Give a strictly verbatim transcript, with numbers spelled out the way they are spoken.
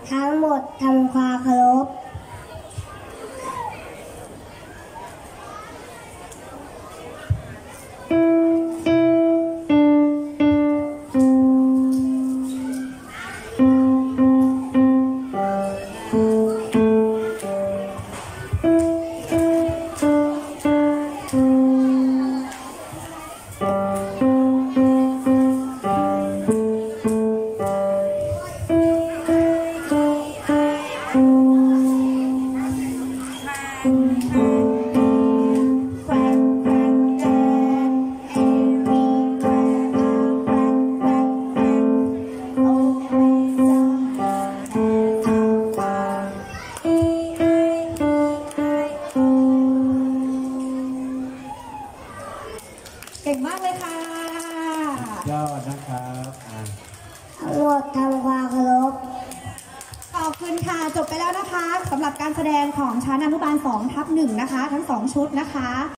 ทั้งหมดทำความเคารพเก่งมากเลยค่ะยอดนะครับทั้งหมดทำความเคารพขอบคุณค่ะจบไปแล้วนะคะสำหรับการแสดงของชั้นอนุบาลสองทับหนึ่งนะคะทั้งสองชุดนะคะ